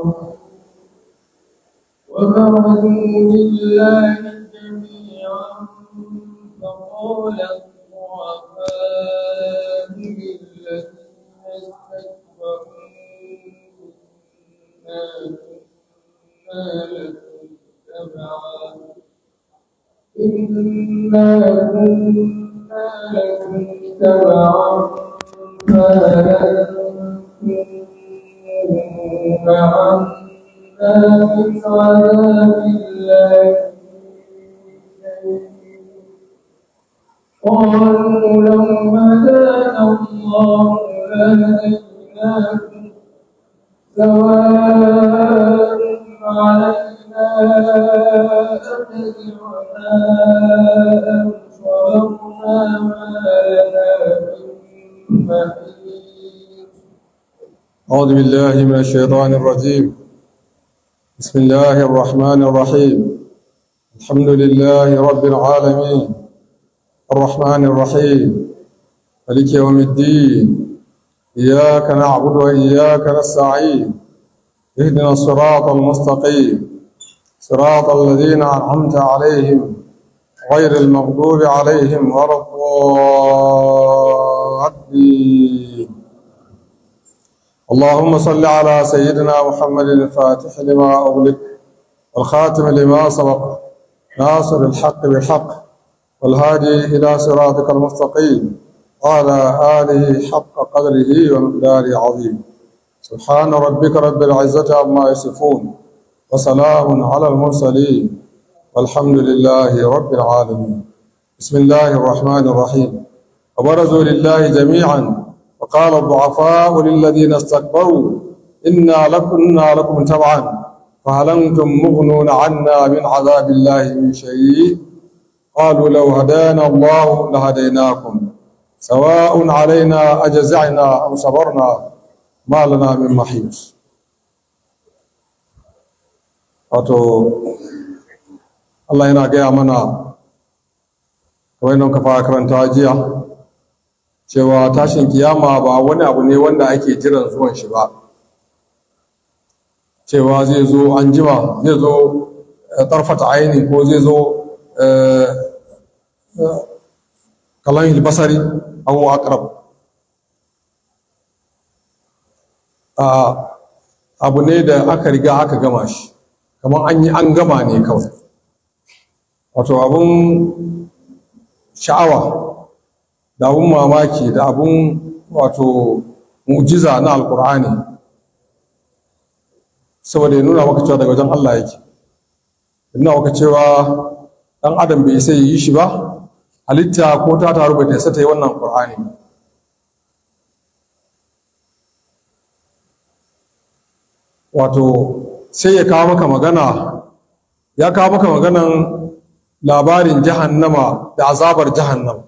وبرزوا لله جميعا فقال الضعفاء للذين استكبروا إنا كنا لكم تبعا فهل أنتم عنا من عذاب الله قالوا لو هدانا الله لهديناكم سواء علينا أتدعونا أم صبرنا ما لنا من محيص. أعوذ بالله من الشيطان الرجيم. بسم الله الرحمن الرحيم. الحمد لله رب العالمين الرحمن الرحيم مالك يوم الدين إياك نعبد وإياك نستعين اهدنا الصراط المستقيم صراط الذين أنعمت عليهم غير المغضوب عليهم ولا الضالين. اللهم صل على سيدنا محمد الفاتح لما أغلق والخاتم لما سبق ناصر الحق بالحق والهادي إلى صراطك المستقيم وعلى آله حق قدره ومقداره عظيم. سبحان ربك رب العزة عما يصفون وسلام على المرسلين والحمد لله رب العالمين. بسم الله الرحمن الرحيم. وبرزوا لله جميعا وقال الضعفاء للذين استكبروا إنا لكم تبعا فهل أنتم مغنون عنا من عذاب الله من شيء قالوا لو هدانا الله لهديناكم سواء علينا أجزعنا أم صبرنا ما لنا من محيص. wato Allah yana gaya mana kamar yadda muka fara karanta jiya cewa tashin kiyama ba wani abu ne wanda ake jiran zuwan shi ba, cewa zai zo an jima, zai zo tarfata aini ko zai zo kalan basari aw aqrab. Abu ne da aka riga aka gama shi, kamar an gama ne kawai. Wato abun sha'awa da abun mamaki da abun wato mu'jiza na alkur'ani, saboda ya nuna maka cewa daga wajen Allah yake, ya nuna maka cewa ɗan adam bai sai yi shi ba, halitta ko ta taru bai ta isa ta yi wannan qur'ani. Wato sai ya kawo maka magana, ya kawo maka maganan labarin jahannama da azabar jahannama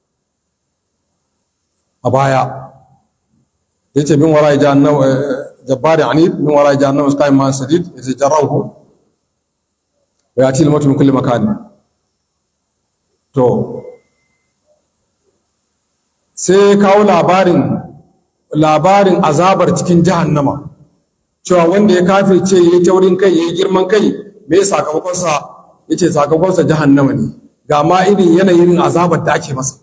a baya. Yace min wara'i jahannama jabbarin anid min wara'i jahannama saqaim man sadid yatajarrahu wa yati al-mautu min kulli makan. To sai kawo labarin azabar cikin jahannama, cewa wanda ya kafirce ya yi taurin kai ya yi girman kai, me ya sakamakonsa? Ya ce sakamakonsa jahannama ne, ga ma irin yanayin azabar da ake masa.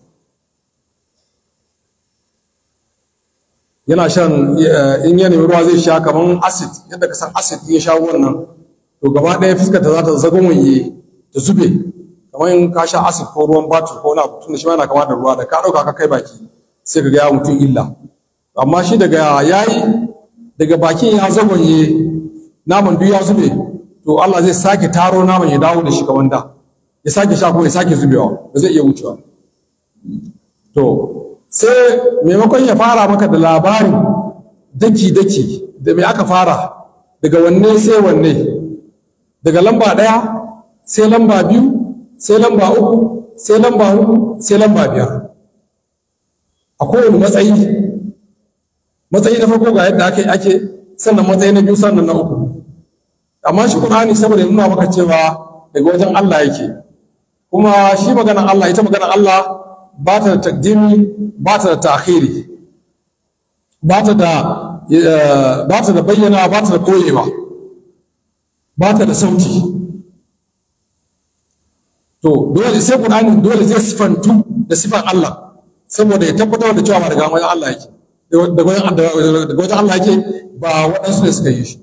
Yana shan in yanayin ruwa zai sha kamar acid, yadda ka san acid ya sha wannan, to gaba ɗaya fuskar ta za ta zagonwaye ta zube, kamar in ka sha acid ko ruwan batir ko na tunda shi ma yana kama da ruwa, da ka ɗauka ka kai baki sai ka ga ya mutum illa. Amma shi daga bakin ya zagonye, naman duk ya zube, to Allah zai sake taro naman ya dawo da shi kamar da, ya sake sha ko ya sake zubewa, ba zai iya wucewa. To sai maimakon ya fara maka da labarin daki-daki da mai aka fara daga wanne sai wanne, daga lamba 1 sai lamba 2 sai lamba 3 sai lamba 4 sai lamba 5 a kowane matsayi na farko ga yadda ake sannan matsayi na 2 sannan na 3. Amma shi Qur'ani saboda nuna maka cewa daga wajen Allah yake, kuma shi maganar Allah, ita maganar Allah ba ta da takdimi ba ta da ta'khiri. ba ta da bayyana, ba ta da koyewa, ba ta da sauti. To dole sai Qur'ani dole zai sifantu da sifan Allah saboda ya tabbatar da cewa ba daga wajen Allah yake, daga wajen Allah yake, ba waɗansu ne suka yi shi.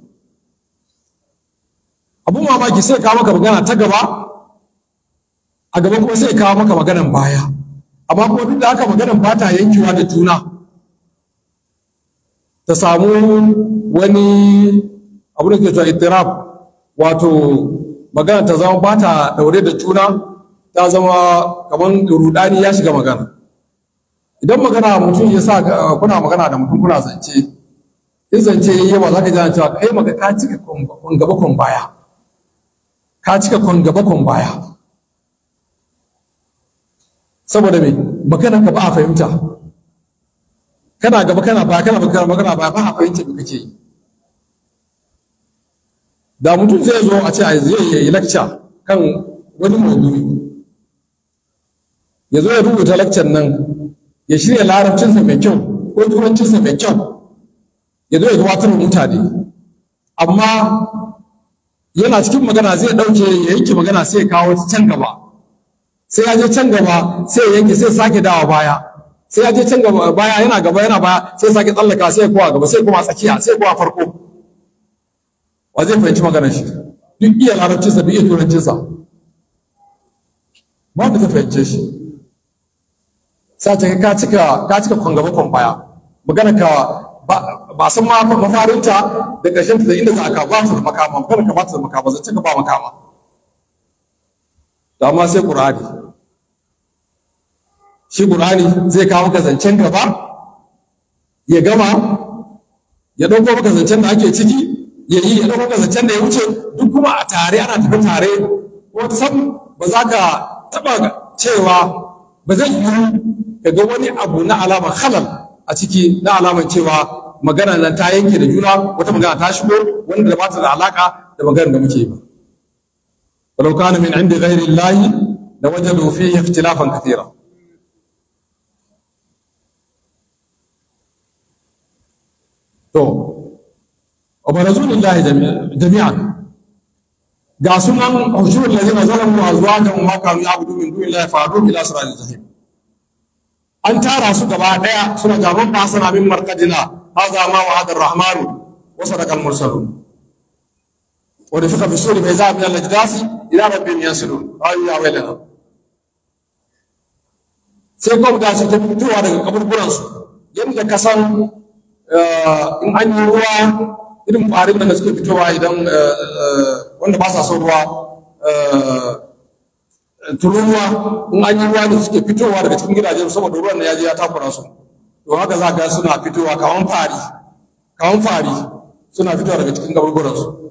Abun mamaki sai kawo maka magana ta gaba, a gaba kuma sai kawo maka maganan baya, amma kuma duk da haka maganan ba ta yankewa da juna, ta samu wani abu da ke cewa ittirab, wato magana ta zama ba ta daure da juna, ta zama kamar rudani ya shiga magana. Idan magana mutum ya sa kuna magana da mutum kuna zance, in zance yi yawa za ka ji cewa kai maka ka cika kwan gaba kwan baya, ka cika kwan gaba kwan baya, saboda me maganar ka ba a fahimta, kana gaba kana baya, kana magana baya, ba a fahimta me kake yi. Da mutum zai zo a ce a zai yi lecture kan wani maudu'i, ya zo ya rubuta lecture nan, ya shirya larabcinsa mai kyau ko turancinsa mai kyau, ya zo ya gabatar da mutane, amma yana cikin magana zai ɗauke ya yanke magana sai ya kawo can gaba, sai ya je can gaba sai ya yanke sai sake dawa baya, sai ya je can gaba baya, yana gaba yana baya, sai sake tsallaka, sai ya kowa gaba, sai kuma tsakiya, sai kowa farko. Wa zai fahimci maganar shi? Duk iya larabcinsa, duk iya turancinsa, ba wanda zai fahimce shi. Sace ka cika kwan gaba kwan baya, magana ka ba san ma mafarinta da ƙarshen ta da inda za ka ba ta da makama, magana ka ba ta da makama, zai ka ba makama. Da amma sai Qur'ani, shi Qur'ani zai kawo maka zancen gaba, ya gama, ya ɗauko maka zancen da ake ciki, ya yi, ya ɗauko maka zancen da ya wuce, duk kuma a tare, ana tafi tare. Ko sam ba za ka taɓa cewa ba zai yi ka ga wani abu na alamar halal a ciki, na alamar cewa magana nan ta yanke da juna, wata magana ta shigo wanda ba ta da alaka da maganar da muke yi ba. walau kana min indi ghairi llahi la wajadu fihi ikhtilafan kathira. To wa barazulillahi jami'an, ga sunan hushurul ladina zalamu azwajahum ma kanu ya'budu min dunillahi fa'adu ila siratil jahim. An tara su gaba daya suna gaban basana min marqadina hadha ma wa'ada ar-rahman wa sadaqa al-mursalun wa rafiqa fi suri fa iza min al-ajdasi ila rabbihim yansilun. Ayu ya wailana, sai ko da su ta fitowa daga kaburburan su yanda ka san in an yi ruwa, irin ƙwarin da suke fitowa idan wanda ba sa son ruwa, tururuwa, in an yi ruwa da suke fitowa daga cikin gidajen saboda ruwan da ya je ya takura su, to haka za ka suna fitowa kawan fari suna fitowa daga cikin gaburburansu.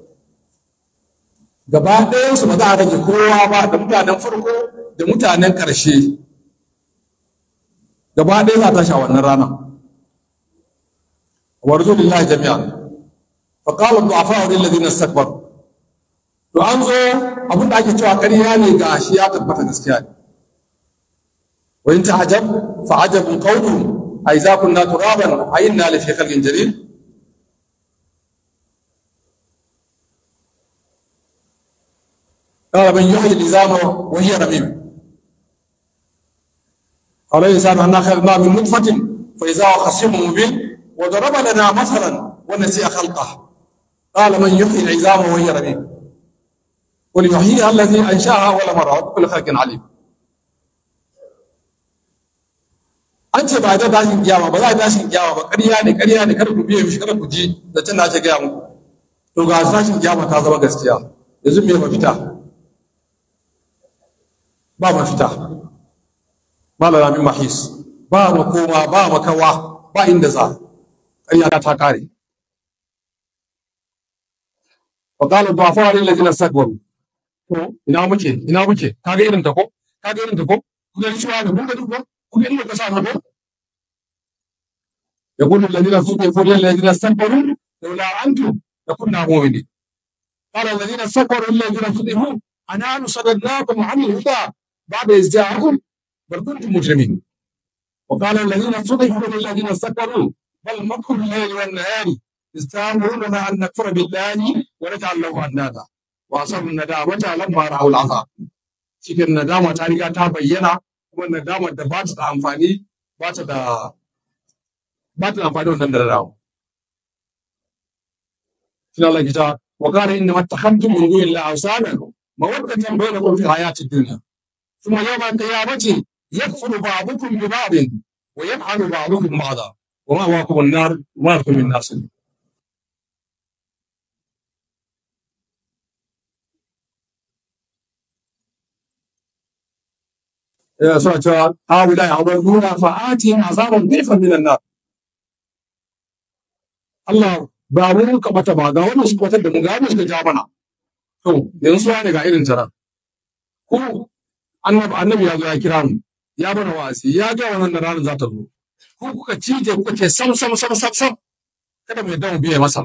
Gaba ɗayansu ba za a rage kowa ba, da mutanen farko da mutanen ƙarshe, gaba ɗaya za ta tashi a wannan rana. Warzu lillahi jami'an. Faƙalar du'afa lil ladina istakbaru. To an zo abin da ake cewa ƙarya ne ga shi ya tabbata gaskiya ne. Wa in ta'ajab fa ajabun qawluhum a idza kunna turaban a inna la fi khalqin jadid. قال من يحيي العظام وهي رميم. قال الإنسان أنا خلقناه من نطفة فإذا هو خصيم مبين وضرب لنا مثلا ونسي خلقه. قال من يحيي العظام وهي رميم قل يحييها الذي أنشأها أول مرة وبكل خلق عليم. an ce ba da tashin kiyama ba, za a tashin kiyama ba, ƙarya ne kada ku biye mishi, kada ku ji da tana ce gaya muku. To ga tashin kiyama ta zama gaskiya, yanzu me mafita? Ba mafita, ba lalamin mahis, ba makoma, ba makawa, ba inda za, ƙarya ta kare. Wa qala du'afa lil ladina istakbaru. To ina muke kaga irin ta ko kuga ni cewa kun ga duk ko kuga inda ka sa ko yaqulu alladhina suqifu lil ladina istakbaru laula antum lakunna mu'minin. قال الذين استكبروا للذين استضعفوا أنحن صددناكم عن الهدى بعد إذ جاءكم بل كنتم مجرمين. وقال الذين استضعفوا للذين استكبروا بل مكر الليل والنهار إذ تأمروننا أن نكفر بالله ونجعل له أندادا وأصروا الندامة لما رأوا العذاب. cikin nadama ta riga ta bayyana kuma nadamar da ba ta da amfani ba ta da amfani wannan da dawo. Shi Allah kita wa qala inna mattakhadtum min duni llahi awsana mawaddatan bainakum fi hayati dunya thumma yawma al-qiyamati yakfuru ba'dukum bi ba'din wa yal'anu ba'dukum ba'da wa ma'wakum an-nar wa ma lakum min nasir. suna cewa haula ya nuna fa'atin azaban dhifan min an-nar. Allah ba mu ka bata ba ga wannan su kwatar da mu ga mu suka ja mana. To yanzu ne ga irin tara. Ko annabi ya zo ya kira mu ya bana wasi ya ga wannan da ranar za ta zo. Ko kuka cije kuka ce sam kada mu yadda mu biye masa.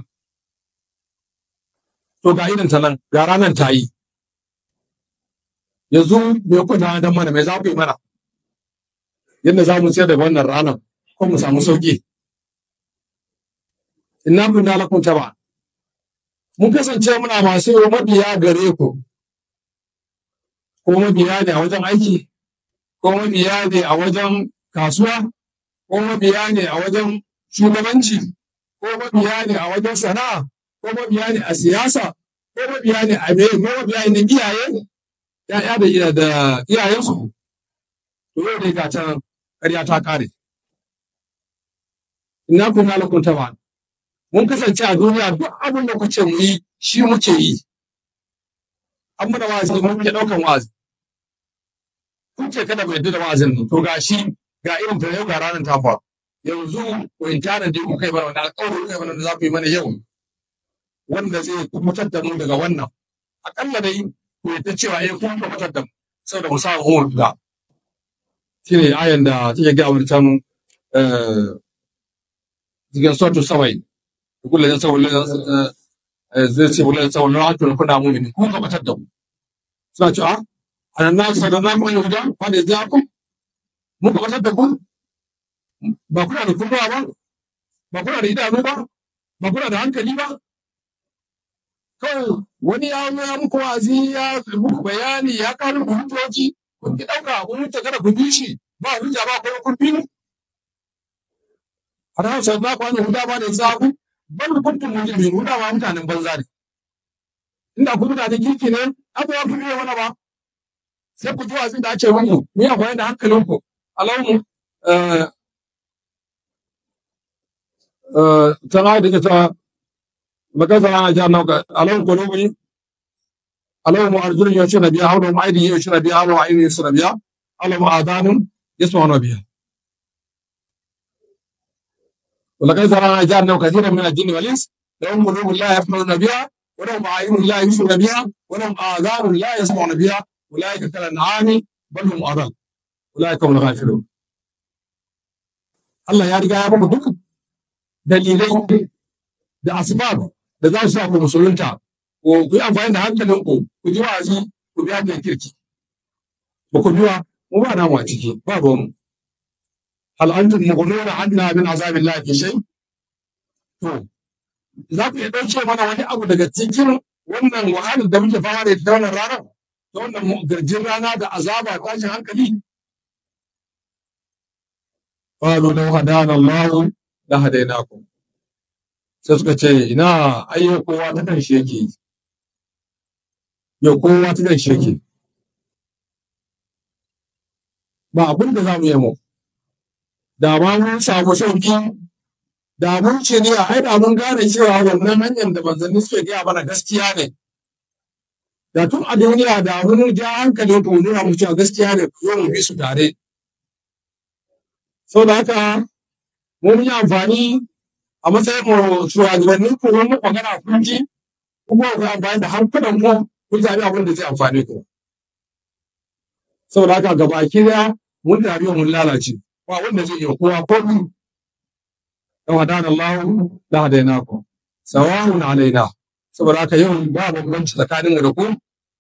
To ga irin ta nan ga ranar ta yi. Yanzu me ku da mana me za ku yi mana yadda za mu tsaya daga wannan ranar ko mu samu sauki. Inna kunna lakum taba mun kasance muna masu mabiya gare ku ko mabiya ne a wajen aiki ko mabiya ne a wajen kasuwa ko mabiya ne a wajen shugabanci ko mabiya ne a wajen sana'a ko mabiya ne a siyasa ko mabiya ne a me ko mabiya ne iyaye ya'ya da iyayensu. To yau dai ga can ƙarya ta ƙare. Inna kunna lakum taba mun kasance a duniya duk abin da kuce mu yi shi muke yi. An mana wa'azi mun ke ɗaukan wa'azi. Kun ce kada mu yadda da wa'azin nan. To ga shi ga irin ta yau ga ranar ta faru. Yanzu ku in tana da ku kai mana wani alƙawari kai mana da za ku yi mana yau wanda zai kubutar da mu daga wannan. Aƙalla dai ku yadda cewa kun kubutar da mu saboda mu samu horo da. Shi ne ayan da take ga wani can cikin sautu sawai. Kullum zai ce wala tsawon ra'atun kuna mu'mini kun gabatar da mu suna cewa annabi sallallahu alaihi wasallam fa da zaku mun gabatar da ku ba kuna da kuma ba kuna da idanu ba kuna da hankali ba kawai wani ya muku wazi ya muku bayani ya kawo muku hujjoji kun ki dauka kun ta kada ku bi shi ba hujja ba ko kun bi har sallallahu alaihi wasallam ba da zaku bal kuntum mujrimin da ba mutanen banza ne inda ku mutanen kirki ne abu ya kuma wani ba sai ku ji wazin da ake muku ni akwai da hankalinku alamu tana da ta magaza ana ja nauka alamu kulubi alamu arjulun yashuna biya hawla ma'idin yashuna biya hawla ma'idin yashuna biya alamu adanun yasma'una biya. ولقد زرعنا جعلنا كثيرا من الجن والانس لهم قلوب لا يفقهون بها ولهم اعين لا يبصرون بها ولهم اذان لا يسمعون بها اولئك كالانعام بل هم اضل اولئك هم الغافلون. Allah ya riga ya bamu duk dalilai da asbab da za su sa ku musulunta ko ku yi amfani da hankalinku ku ji wa'azi ku bi hanyar kirki ba ku biwa mu ba namu a ciki ba ruwanmu. hal antum mughnuna anna min azabillahi fi shay to za ku iya dauke mana wani abu daga cikin wannan wahalar da muke fama da ita wannan rana da wannan garjin rana da azaba tashin hankali. qalu law hadana Allah la hadainakum sai suka ce ina ayyo kowa ta kan shi yake yau kowa ta kan shi yake ba abin da za mu yi mu da ma mun samu sauki da mun ce ne a da mun gane cewa wannan hanyar da manzanni suke gaya mana gaskiya ne da tun a duniya da mun ja hankali ko nuna mu cewa gaskiya ne ku zo mu bi su tare. Saboda haka mun yi amfani a matsayin mu shugabanni ko mun magana kun ji kuma ku amfani da hankulan mu kun zabi abin da zai amfane ku. Saboda haka gabaki daya mun tafi mun lalace ba wanda zai iya kowa ko mu dan wadana Allah da hadaina ku sawa'un alaina. Saboda haka yau ba bambanci tsakanin da ku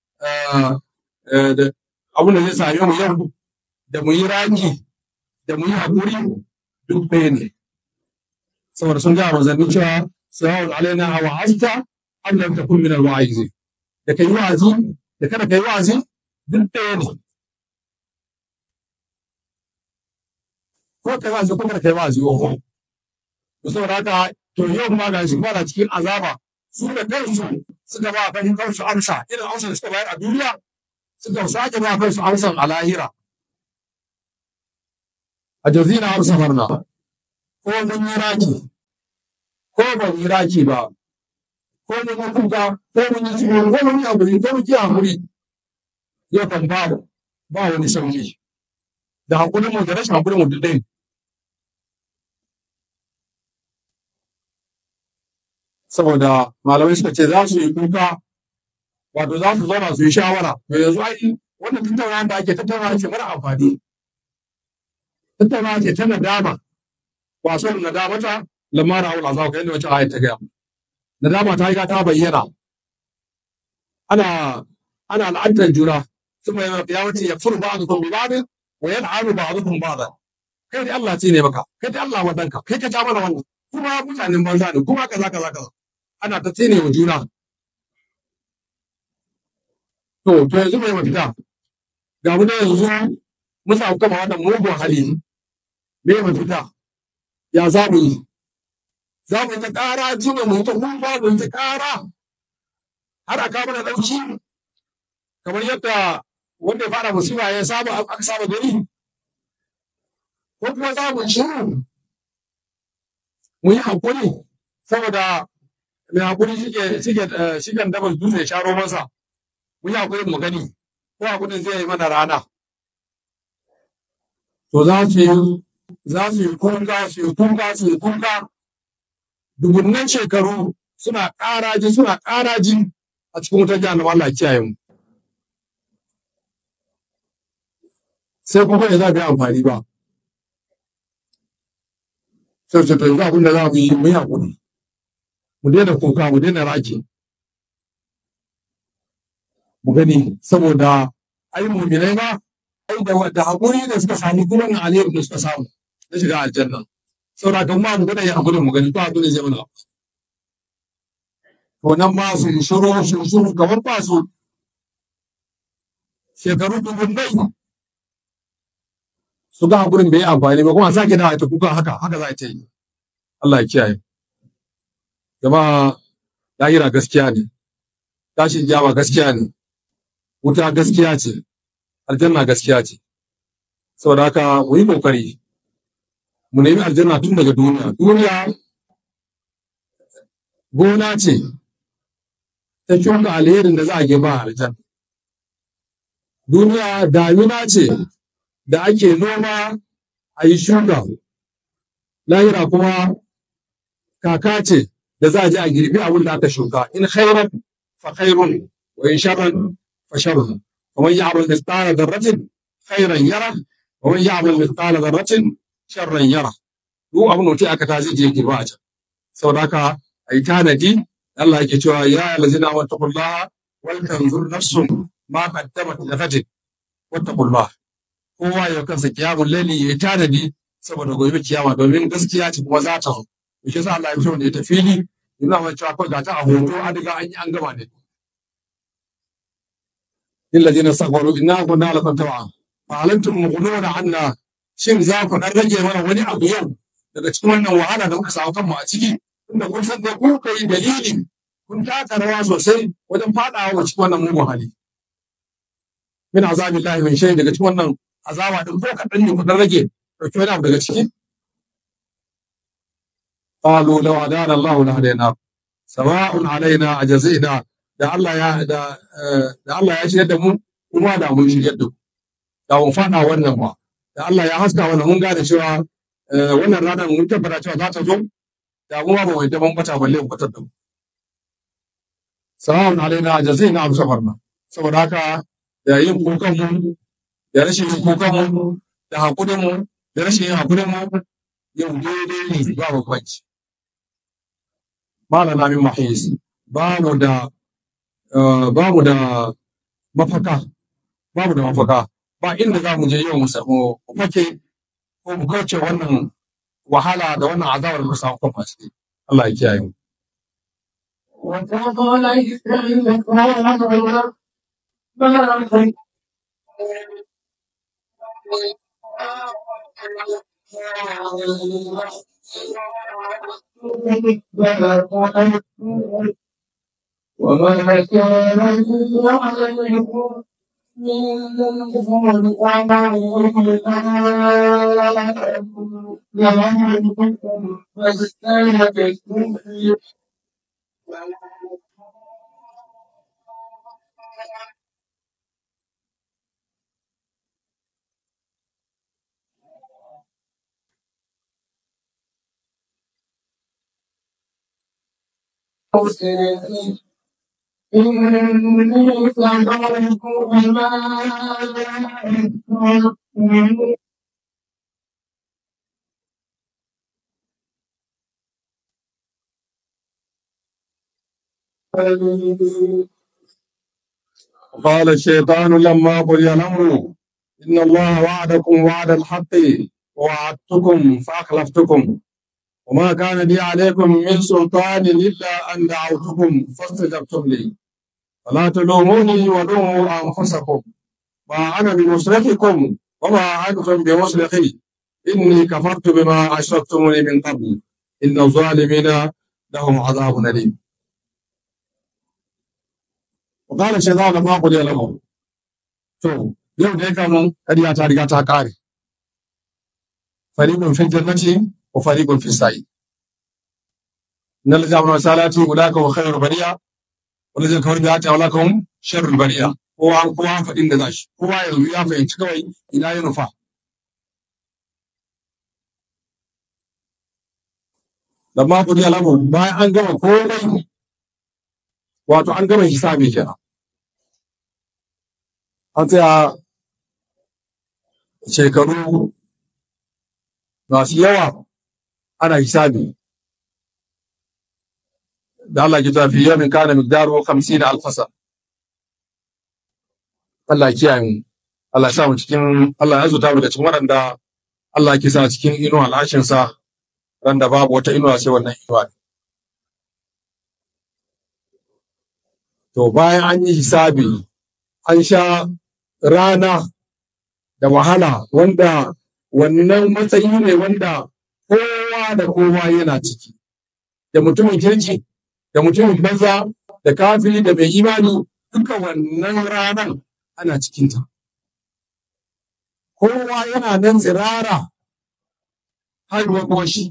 da abin da zai same mu yau da mu yi raki da mu yi hakuri duk ɗaya ne saboda sun ga manzanni cewa sawa'un alaina aw azta am lam takun min al-wa'izi, da kai wa'azi da kada kai wa'azi duk ɗaya ne, ko kai wa'azi ko kada kai wa'azi oho. To saboda haka to yau kuma ga shi kuma da cikin azaba, su da kansu suka ba kansu amsa irin amsa da suka bayar a duniya, suka sake ba kansu amsan a lahira. A jazina amsa barna, ko mun yi raki ko ba mu yi raki ba, ko mun yi kuka ko mun yi ciwo ko mun yi hakuri ko mun yi hakuri, yau kan ba wani sauki, da hakurin mu da rashin hakurin mu duk ɗaya. Saboda malamai suka ce za su yi kuka, wato za su zauna su yi shawara. To yanzu ai wannan tattaunawa da ake tattaunawa ce mara amfani, tattaunawa ce ta nadama, wasan nadamata lamara aula za ku yadda wacce ayat ta gaya. Nadama ta riga ta bayyana, ana la'antar juna, ثم يوم القيامة يكفر بعضكم ببعض ويلعن بعضكم بعضا. kai da Allah ne maka, kai da Allah wadanka, kai ka ja mana wannan, kuma mutanen banza ne, kuma kaza kaza kaza, ana ta tsine wa juna. To yanzu mai mafita, ga mu da yanzu mun samu kama wannan mugun hali, me mafita? Ya za mu yi? Za mu yi ta ƙara jina mu yi ta kuma mu yi ta ƙara har a kawo mana ɗauki, kamar yadda wanda ya fara musiba ya saba aka saba gani, ko kuma za mu shiru mu yi hakuri, saboda mai hakuri shigen dabar dutse ya sharo masa, mu yi hakuri mu gani ko hakurin zai yi mana rana. To za su yi kuka dubunnan shekaru suna ƙaraji a cikin wutar jahannama, Allah kiyaye mu. Sai kuma ya za bi amfani ba. Sai ce to yanzu abin da za mu yi hakuri, mu daina kuka, mu daina raki, mu gani, saboda ai mu'minai ma ai da hakuri da suka samu kuma na alheri da suka samu na shiga aljanna. Saboda kan ma mu gani hakuri mu gani, ko hakuri zai mana. To nan ma su shiru kamar ba su shekaru dubunnai su ga hakurin bai yi amfani ba, kuma sake da ta kuka haka za ta yi. Allah ya kiyaye. Jama'a, lahira gaskiya ne, tashin kiyama gaskiya ne, wuta gaskiya ce, aljanna gaskiya ce. Saboda haka mu yi kokari mu nemi aljanna tun daga duniya. Duniya gona ce ta shuka alherin da za a girba a aljanna. Duniya damina ce da ake noma a yi shuka. Lahira kuma kaka ce da za a je a girbi abin da aka shuka. In khairan fa khairun wa in sharran fa sharrun. Wa man ya'mal mithqala dharratin khairan yara wa man ya'mal mithqala dharratin sharran yara. Duk abin da aka ta zai je girba a can. Saboda haka ai tanadi, Allah yake cewa ya allazina wattaqullaha wal tanzur nafsun ma qaddamat lighadin wattaqullah. Kowa ya kansa kiyamul laili ya tanadi saboda gobe kiyama, domin gaskiya ce kuma za ta zo. Shi yasa Allah ya fito ne ta fili, ina mai cewa ko ga ta a hoto an riga an yi an gama ne. Illazina sabaru inna kunna lakum tab'a fa alantum mughnuna anna, shin za ku dan rage mana wani abu yau daga cikin wannan wahala da muka samu kanmu a ciki, inda kun san da ku kai dalili kun taka rawa sosai wajen fadawa cikin wannan mugun hali. Min azabillahi min shay, daga cikin wannan azaba din ko kadan ne ku dan rage dauki wani abu daga ciki. Qalu law hadana Allah la hadayna sawa'un alaina ajazina, da Allah ya shirya da mu kuma da mun shirya da mu, da mun fada wannan ba, da Allah ya haska wannan mun gane cewa wannan ranar mun tabbata cewa za ta zo, da mu ba mu da mun bata balle mu batar da mu. Sawa'un alaina ajazina am sabarna. Saboda haka da yin kukan mu da rashin yin kukan mu, da hakurin mu da rashin yin hakurin mu, yau daidai ne, ba bambanci. Malana min mahis, ba mu da mafaka, ba inda za mu je yau mu samu fake ko mu kauce wannan wahala da wannan azabar da muka samu kuma ciki. Allah ya kiyaye mu. وما كان عليكم من قال الشيطان لما قضي الأمر إن الله وعدكم وعد الحق ووعدتكم فأخلفتكم وما كان لي عليكم من سلطان إلا أن دعوتكم فاستجبتم لي فلا تلوموني ولوموا أنفسكم ما أنا بمصرخكم وما أنتم بمصرخي إني كفرت بما أشركتموني من قبل إن الظالمين لهم عذاب أليم. وقال الشيطان لما قضي الأمر to yau dai kan kariya ta riga ta kare fariqun fil jannati wa fariqun fis sa'i innal ladina salatu ulaka wa khairul bariya wal ladina kafaru bi ayati ulaka sharrul bariya kowa fadin da zashi kowa yanzu ya fahimci kawai ina ya nufa. lamma qudi al-amr bayan an gama komai wato an gama hisabi kenan an tsaya shekaru masu yawa ana hisabi da Allah ya tafi yamin kana miqdaru 50,000 sana. Allah ya kiyaye mu, Allah ya sa mu cikin, Allah ya zuta mu da cikin waɗanda Allah ya sa cikin inuwa al'ashin sa ran da babu wata inuwa sai wannan inuwa. To bayan an yi hisabi an sha rana da wahala wanda wannan matsayi ne wanda kowa da kowa yana ciki, da mutumin kirki da mutumin banza da kafiri da mai imani duka wannan ranar ana cikinta. Kowa yana nan tsirara har wa shi.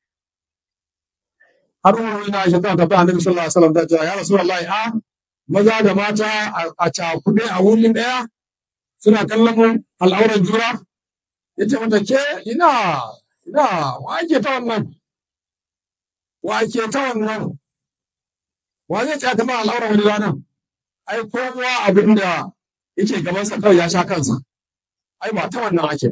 Har wani na shi ta tafi annabi sallallahu alaihi wasallam ta ce ya rasulullahi maza da mata a cakuɗe a wurin ɗaya suna kallon al'auran juna. Ya ce mata ke ina wa ake ta wannan wa zai tsaya kama al'auran wani ranar. Ai kowa abin da yake gabansa kawai ya sha kansa, ai ba ta wannan ake.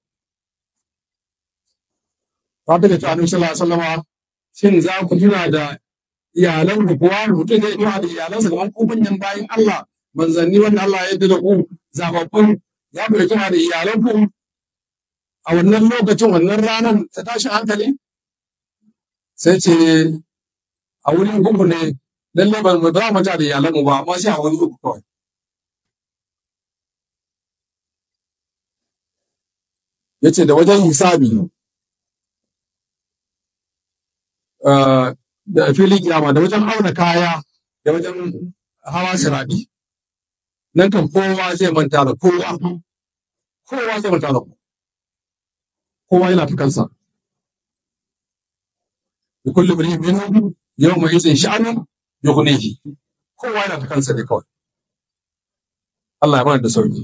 Ta daga ta annabi sallallahu alaihi wasallam shin za ku tuna da iyalan ku kuwa mutum zai tuna da iyalansa kamar ku manyan bayin Allah manzanni wanda Allah ya yarda da ku zababbun za ku tuna da iyalan ku a wannan lokacin wannan ranar ta tashi hankali. Sai ce a wurin uku ne lalle ba mu da da iyalan mu ba amma sai a wurin uku kawai. Yace da wajen hisabi da filin kiyama da wajen auna kaya da wajen hawa sirabi nan kan kowa zai manta da kowa zai manta da kowa yana ta kansa. da kullu mri'in minhum yawma idhin sha'anun yughnihi, kowa yana ta kansa ne kawai. Allah ya mana da sauki.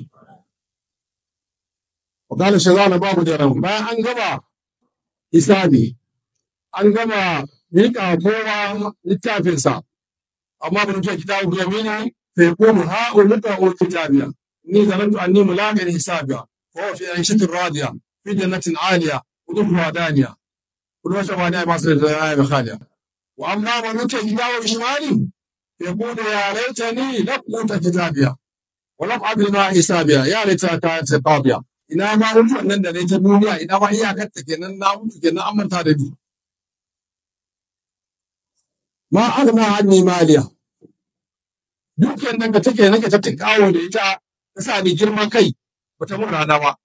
wa qala shaytanu babu da ran bayan an gama hisabi an gama mika kowa littafinsa amma bin ta kitabu bi yamini fa yaqulu ha'ulaka kitabiya inni zanantu anni mulaqin hisabiya fa huwa fi 'ishatin radiya fi jannatin 'aliya udkhuluha daniya kullu shabani ma sallallahu khaliya wa amma man uta kitabu bishimali fa yaqulu ya laitani lam uta kitabiya wa lam adri ma hisabiya ya laita kanat qadiya ina ma mutuwan nan da ne ta duniya, ina ma iyakar ta kenan, na mutu kenan an manta da ni. Ma aghna anni maliya, dukiyar nan da take nake ta tinkawo da ita ta sa ni girman kai bata mun rana ba.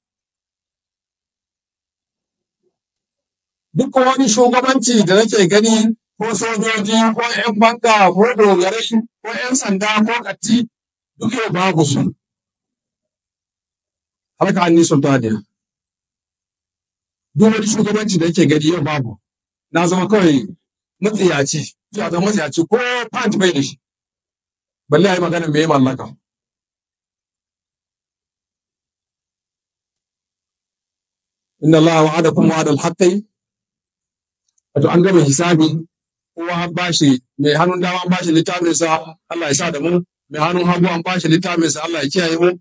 Duk wani shugabanci da nake gani, ko sojoji ko 'yan banka ko dogarai ko 'yan sanda ko katti, duk yau babu su. Haka anni sultaniya, duk wani shugabanci da yake gani yau babu. Na zama kawai matsiyaci, ya zama matsiyaci ko pant bai da shi, balle a yi magana me mallaka. Inna Allah wa'adakum wa'adal haqqi, wato an gama hisabi, kowa an bashi, mai hannun dama an bashi littafin sa, Allah ya sa da mu, mai hannun hagu an bashi littafin sa, Allah ya kiyaye mu.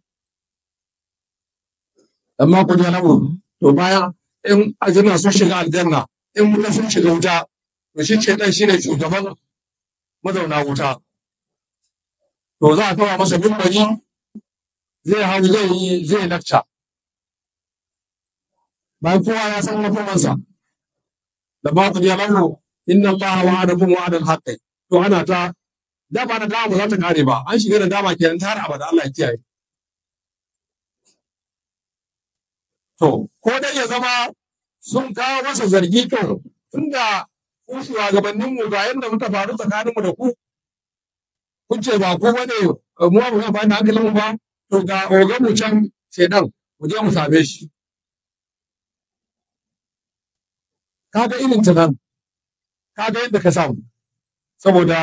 Amma ku ji lamu, to bayan in aljanna sun shiga aljanna, in wuta sun shiga wuta, to shi ce dan shine shugaban mazauna wuta. To za a kawo masa mimbari, zai hau zai lakca. Bayan kowa ya san makomansa. Da ba ku ji lamu, inna Allah wa'adakum wa'adal haqqi. To ana ta dama da dama za ta kare ba, an shiga da dama kenan har abada, Allah ya kiyaye. To, ko dai ya zama sun kawo masa zargi, to tunda ku shugabanninmu ga yadda muka faru tsakaninmu da ku, kun ce ba ku bane mu ba mu amfani da hankalinmu ba, to ga ogan mu can shedan, mu je mu same shi. Kaga irin ta nan, kaga yadda ka samu, saboda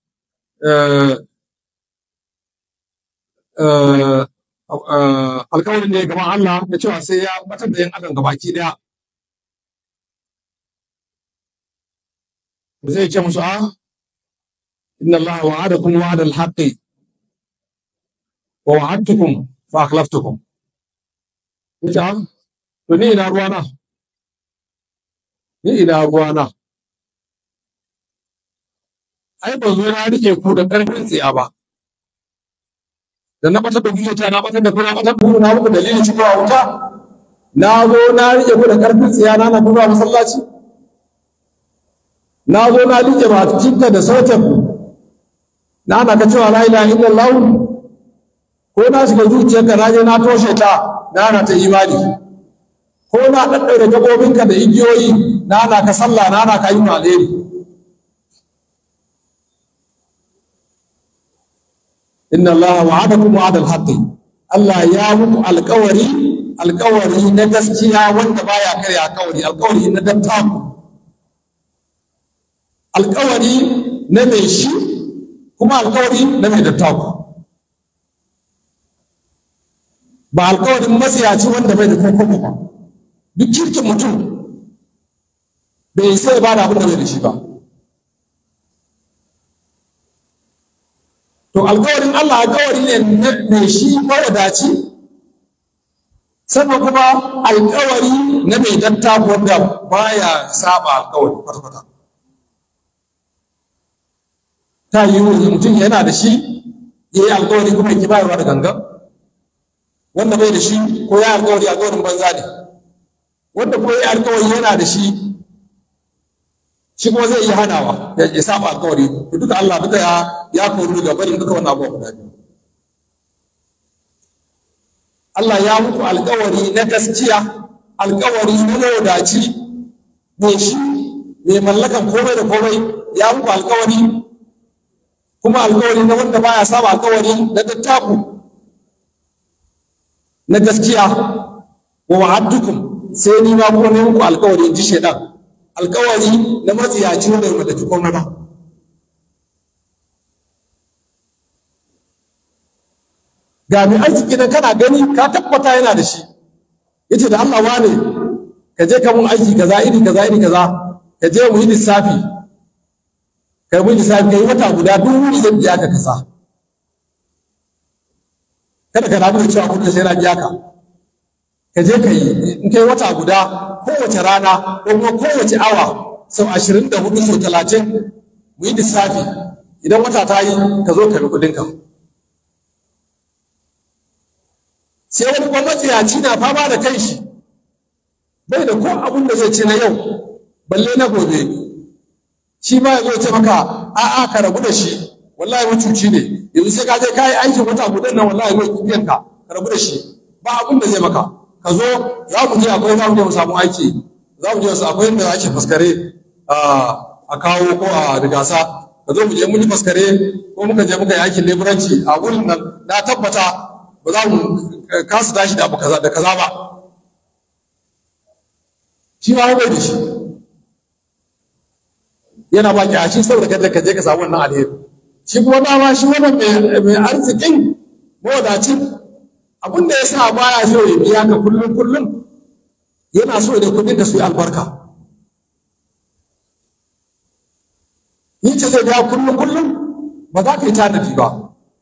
alkawarin ne gaban Allah da cewa sai ya batar da yan adam gabaki daya. Zai ce musu inna Allah wa'adakum wa'adal haqqi wa wa'adtukum fa akhlaftukum. Ita to ni ina ruwana, ni ina ruwana. Ai ba zo na rike ku da karfin tsiya ba, da na batar da zuciya na batar da kuna batar da na muku dalilin shigowa wuta, na zo na rike ku da karfin tsiya na kuma masallaci, na zo na rike ba cikinka da sautin ku na ana ka cewa la ilaha illallah, ko na shiga zuciyarka na je na toshe ta na ana ta imani, ko na daddaure gabobinka da igiyoyi na ana ka sallah na ana ka yi alheri. Inna Allah wa'adakum wa'adal haqqi, Allah ya muku alƙawari na gaskiya wanda baya karya alƙawari na dattaku, alƙawari na mai shi, kuma alƙawari na mai dattaku, ba alƙawarin matsiyaci wanda bai da kokobo ba. Duk kirkin mutum bai sai ba da abin da bai da shi ba. To alƙawarin Allah alƙawari ne mai shi mawadaci, sannan kuma alƙawari na mai dattaku wanda baya saba alƙawari kwata-kwata. Ta yi mutum yana da shi ya yi alƙawari kuma ya bayarwa da gangan, wanda bai da shi ko ya alƙawari alƙawarin banza ne, wanda ko ya alƙawari yana da shi kuma zai iya hanawa ya saba alƙawari. To duka Allah duka ya kori daga barin duka wannan abubuwa guda biyu. Allah ya muku alƙawari na gaskiya, alƙawari na mawadaci, mai shi mai mallakan komai da komai, ya muku alƙawari, kuma alƙawari na wanda baya saba alƙawari na dattaku na gaskiya. Wa wa'adtukum, sai ni ma kuma ne muku alƙawari, in ji shedan, alƙawari na matsiyaci wanda ya mallaki komai ba. Ga mai arziki nan kana gani ka tabbata yana da shi, yace da Allah wane ka je ka mun aiki kaza iri kaza ka je mu yi lissafi, ka yi wata guda duk wuri zan biya ka kasa. Kada ka damu da cewa kuɗin sai na biya ka, ka je ka yi, in kai wata guda kowace rana ko kuma kowace awa sau 24 sau 30 mu yi lissafi, idan wata ta yi ka zo ka bi kuɗinka. sai wani kuma matsiyaci na fama da kanshi bai da ko abin da zai ci na yau balle na gobe, shi ma ya zo ce maka a'a ka rabu da shi wallahi macuci ne, yanzu sai ka je ka yi aikin wata gudan nan wallahi mai biyan ka rabu da shi ba abin da zai maka, ka zo za mu je mu samu aiki, za mu je wasu akwai yadda ake faskare a kawo ko a rigasa, ka zo mu je mun yi faskare ko muka je muka yi aikin leburanci a wurin nan na tabbata ba za mu kasa tashi da abu kaza da kaza ba, shi ma bai da shi yana baki a shi saboda kada ka je ka samu wannan alheri, shi kuma dama shi wannan mai arzikin mawadacin abin da ya sa baya so ya biya ka kullum yana so da kudin da su yi albarka. Ni ce zai biya kullum ba za ka yi tanadi ba,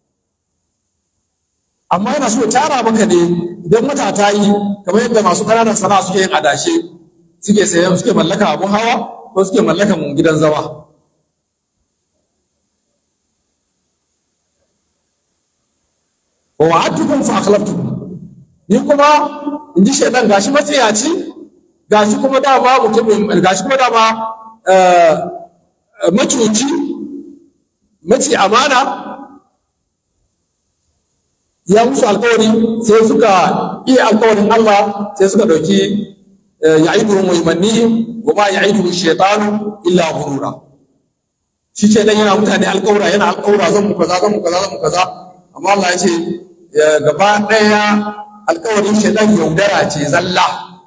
amma yana so tara maka ne idan wata ta yi, kamar yadda masu ƙananan sana'a suke yin adashe, suke sayan suke mallaka abun hawa ko suke mallakan gidan zama. Wa wa'adtukum fa akhlaftukum, ni kuma in ji shaidan gashi matsiyaci, gashi kuma dama macuci, maci amana, ya musu alkawari sai suka iya alkawarin Allah, sai suka dauki ya'iduhum wa yumannihim wa ma ya'iduhu shaytanu illa ghurura. Shi ce dan yana mutane alkawara, yana alkawara zan mu kaza, amma Allah ya ce gaba daya alkawarin shaytan yaudara ce zalla.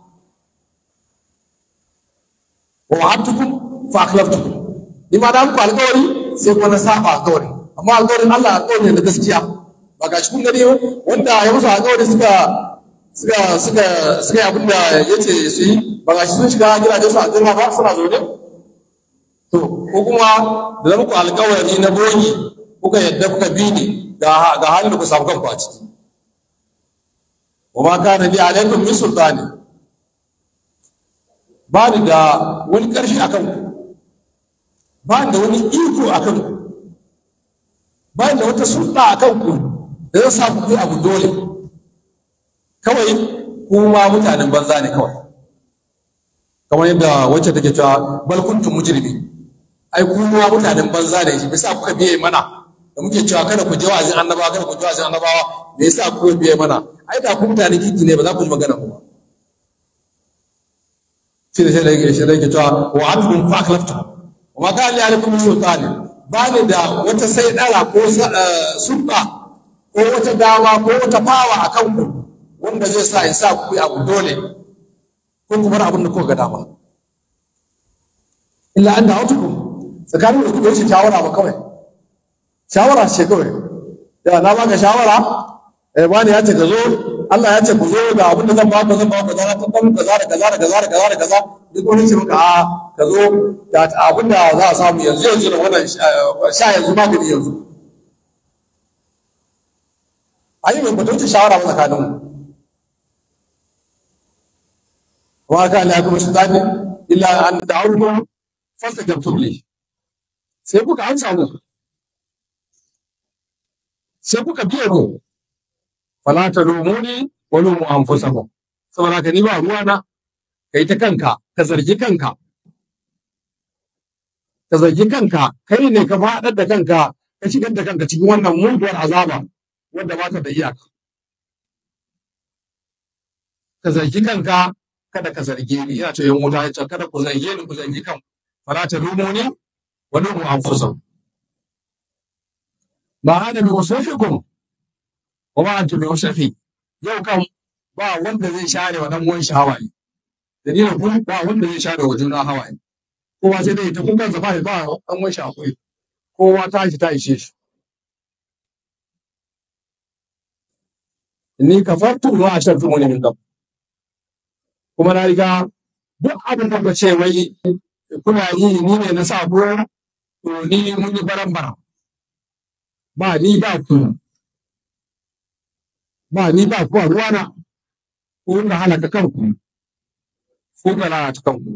Wa wa'adtukum fa akhlaftukum, ni ma da muku alkawari sai kuma na saba alkawari, amma alkawarin Allah alkawari ne da gaskiya. Ba ga shi kun gani wanda ya musu alkawari suka yi abin da ya ce su yi, ba ga shi sun shiga gidajen su a girma ba suna zaune. To ko kuma da muku alkawari na bogi kuka yadda kuka bi ni ga halin da ku samu kanku a ciki. Wa ma kana li alaikum min sultani, ba ni da wani ƙarfi a kanku, ba ni da wani iko a kanku, ba ni da wata sulta a kanku da zan sa ku yi abu dole, kawai kuma mutanen banza ne kawai, kamar yadda wacce take cewa bal kuntum mujrimi, ai kuma mutanen banza ne, bisa kuka biye mana da muke cewa kada ku je wa'azin annabawa, me yasa kuka biye mana? Ai da ku mutanen kiki ne ba za ku ji magana ku ba. Shi da ke cewa wa atkum fa akhlaftum wa ma kana li alaikum sultani, ba ni da wata sai dara ko sulta ko wata dama ko wata fawa a kanku wanda zai sa in sa ku yi abu dole ko kuma abin da kuka ga dama, illa an da'utukum, tsakanin da kuka wuce shawara ba kawai, shawara ce kawai, ya na baka shawara wani ya ce ka zo, Allah ya ce ku zo da abin da zan ba ku kaza da kaza duk wani ce maka ka zo da abin da za a samu yanzu da wannan sha yanzu magani yanzu. Ayi mai mutunci shawara ba tsakaninmu. Wa ka la kuma sultani illa an da'ukum fastajabtum li, sai kuka amsa mu, sai kuka biye mu. Fala talumuni wa lumu anfusakum, saboda ka ni ba ruwana, kai ta kanka, ka zargi kanka, kai ne ka faɗar da kanka, ka shigar da kanka cikin wannan muguwar azaba wanda ba ta da iyaka. Ka zargi kanka, kada ka zarge ni, ina ce yan wuta ya ce kada ku zarge ni, ku zargi kanku. Fala talumuni wa lumu anfusakum, ma ana bi usufikum wa ma antum bi usufi. Yau kan ba wanda zai share wa dan uwan shi hawaye, dalilin kun ba wanda zai share wa juna hawaye, kowa sai dai ta kun kansa ba dan uwan shi akwai, kowa ta ishe shi. Inni kafartu ma ashartumuni min qabl, kuma na riga duk abin da ba ce wai kuna yi ni ne na sa ku, to ni mun yi baran-baran, ba ni ba ku, a ruwana, ko da halaka kanku, ko da lalata kanku.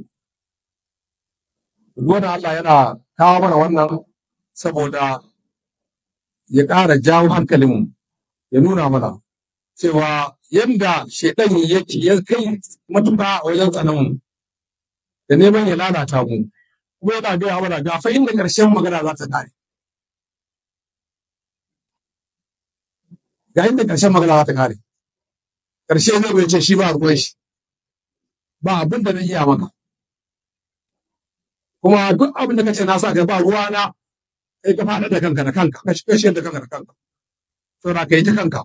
Wannan Allah yana kawo mana wannan saboda ya ƙara jawo hankalinmu, ya nuna mana cewa yanda shaidan yake ya kai matuƙa wajen tsanan da neman ya lalata mu, kuma yana gaya mana ga fa inda ƙarshen magana za ta ƙare. Ga inda ƙarshen magana za ta ƙare. Ƙarshe zai bai ce shi ba ruwan shi, ba abin da na iya maka. Kuma duk abin da ka ce na sa ka ba ruwa na, kai ka faɗa da kanka da kanka, ka shi da kanka da kanka. Saboda ka yi ta kanka.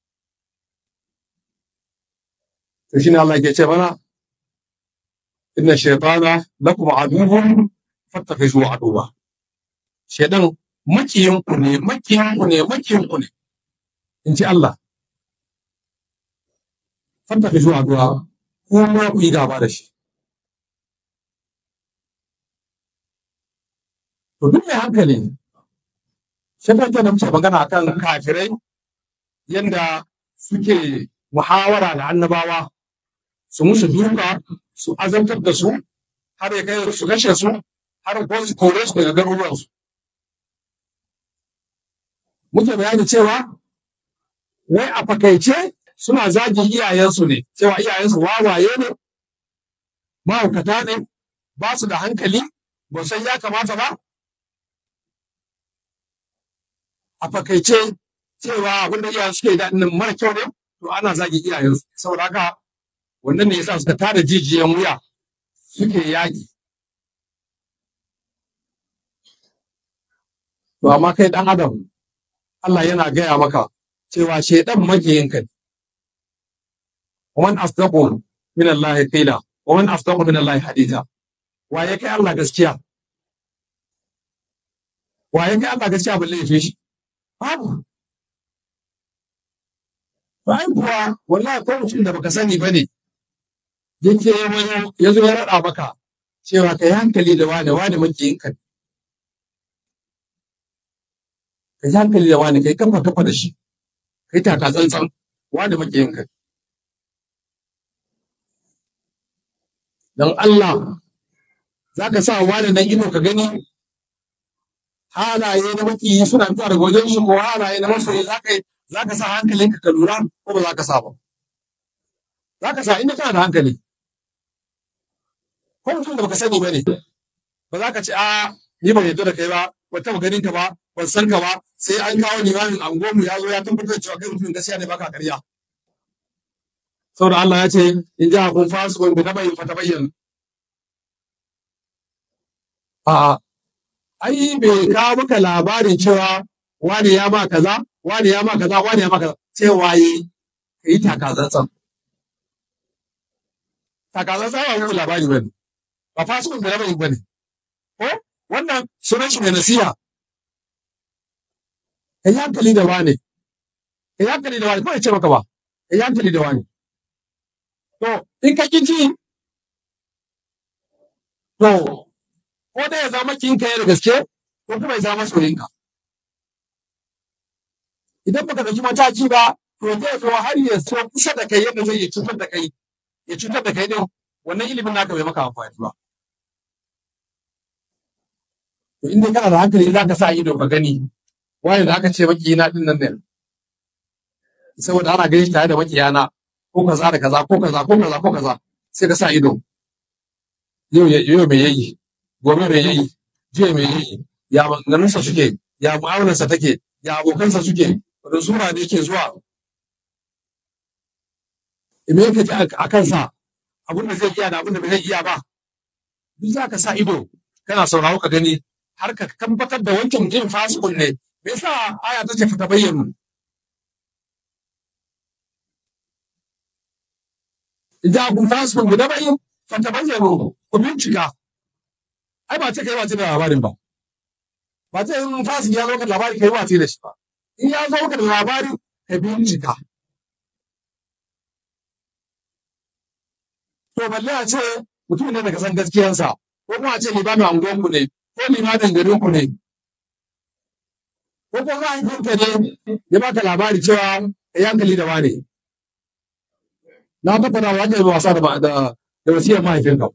To shine Allah ke ce mana inna shaytana lakum aduwwun fattakhizuhu aduwwa. Shaytan makiyinku ne, makiyinku ne, makiyinku ne. In ji Allah. Fattakhizuhu aduwwa, kuma ku yi gaba da shi. To duk mai hankali, shaytan da muke magana akan kafirai yanda suke muhawara da annabawa, su musu duka, su azabtar da su, har ya kai su kashe su, har ko su kore su daga garuruwansu. Muke bayani cewa wai a fakaice suna zagin iyayensu ne, cewa iyayensu wawaye ne, mahaukata ne, ba su da hankali, ba san ya kamata ba. A fakaice cewa abinda iyayen suke da mara kyau ne, to ana zagin iyayensu. Saboda haka wannan ne yasa suka tada jijiyan wuya suke yaƙi. To amma kai ɗan adam, Allah yana gaya maka cewa shaidan makiyinka ne. Waman asdaqu min Allah qila, waman asdaqu min Allah haditha. Wa ya kai Allah gaskiya? Wa ya kai Allah gaskiya balle ya fi shi? Babu. Bayan kuwa wallahi ko mutum da baka sani bane yake ya zo ya raɗa maka cewa ka yi hankali da wane makiyinka ne. Ka yi hankali da wane, ka yi kafa da shi, ka yi taka tsantsan, wane makiyinka ne. Don Allah za ka sa wane nan ido ka gani halaye na makiyi suna fitowa daga wajen shi, ko halaye na masoyi za ka sa hankalinka ka lura, ko ba za ka sa ba. Za ka sa inda kana da hankali. Ko mutum da baka sani ba ne, ba za ka ce ni ban yarda da kai ba, ban taɓa ganin ka ba, ban san ka ba, sai an kawo limamin anguwanmu ya zo ya tabbatar cewa kai mutum gaskiya ne baka ƙarya. Saboda Allah ya ce in ja kun fasikun bi nabayin fatabayyan. Ai bai kawo maka labarin cewa wani ya ma kaza, wani ya ma kaza, wani ya ma kaza, cewa yi ka yi takazantsan. Takazantsan ba wani labari ba ne, ba fasikun bi nabayin ba ne. Ko wannan sunan shi ne nasiha. Ka yi hankali da wani, ka yi hankali da wani, ko ya ce maka ba, ka yi hankali da wani. To, in ka ƙi ji, to, ko da ya zama kinka ya da gaske, ko kuma ya zama soyinka. Idan baka ɗauki mataki ba, to zai zo har ya so kusa da kai yadda zai cutar da kai, ya cutar da kai din, wannan ilimin naka bai maka amfani ba. To, inda kana da hankali za ka sa ido ka gani, wani da aka ce makiyina din nan ne, saboda ana gani tare da makiyana, ko kaza da kaza, ko kaza, ko kaza, ko kaza, sai ka sa ido. Yau me yayi, gobe me yayi, jiya me yayi, ya maganganunsa suke, ya mu'amalarsa take, ya abokansa suke, wani sura ne yake zuwa. Me yake ji a kansa, abin da zai iya da abin da bai zai iya ba. Duk za ka sa ido, kana sauraro ka gani, har ka tabbatar da wancan mutum fasikun ne. Me yasa aya ta ce ta bayyana? Idan kun fasikun guda bayin, fata bayyana ku bincika. Ai ba ce kai wace da labarin ba. Ba ce in fasik ya zo ka labari kai wace da shi ba. In ya zo ka da labari ka bincika. To balle a ce mutum ne daga san gaskiyansa, ko kuma a ce limamin angonku ne, ko limamin garinku ne, ko kuma mahaifinka ne ya baka labari cewa ka yi hankali da wane. Na tabbata wa ake wasa da wasiyar mahaifinka.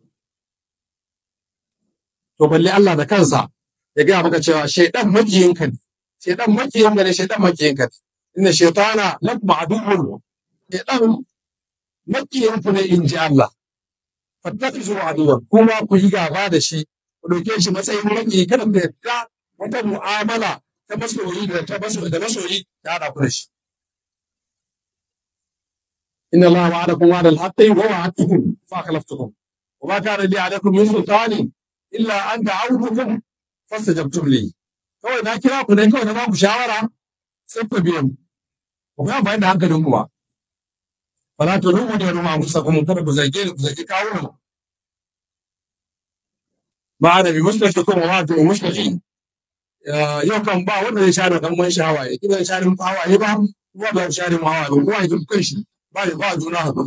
To balle Allah da kansa ya gaya maka cewa shaidan makiyinka ne, shaidan makiyinka ne, shaidan makiyinka ne. Inna shaitana lakum aduwwun shedan makiyin ku ne in ji Allah fattakizu aduwan kuma ku yi gaba da shi ku dauke shi matsayin maki kada ku yarda wata mu'amala ta masoyi da masoyi ta hada ku da shi inna Allah wa'adakum wa'dal haqqi wa wa'adtukum fa akhlaftukum wa ma kana li alaykum min sultanin illa an da'awtukum fastajabtum li kawai na kira ku ne kawai na ba ku shawara sai ku biya mu ku ga bayan da hankalin ku ba fala tulumu da ruma musakum kada ku zage ku zage kawo mu ma'ana bi muslimukum wa ma'atu muslimin yau kan ba wanda zai share dan man shawaye kidan share mu hawaye ba kuma ba share mu hawaye ba kowa ya kan shi ba juna haka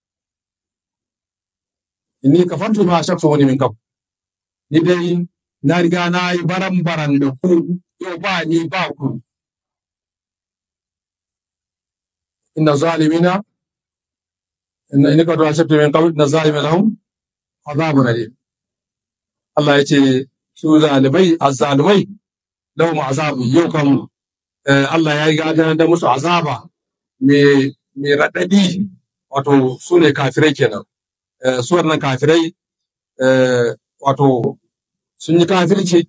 inni kafantu ma shakka wani min kaf ni dai na riga na yi baran da ku yau ba ni ba ku inna zalimina inna ka duwa shakka min kaf inna zalimina lahum azabun alim Allah ya ce su zalimai azzalumai lahum azabu yau kan Allah ya yi gadar da musu azaba mai raɗaɗi wato su ne kafirai kenan su wannan kafirai wato sun yi kafirci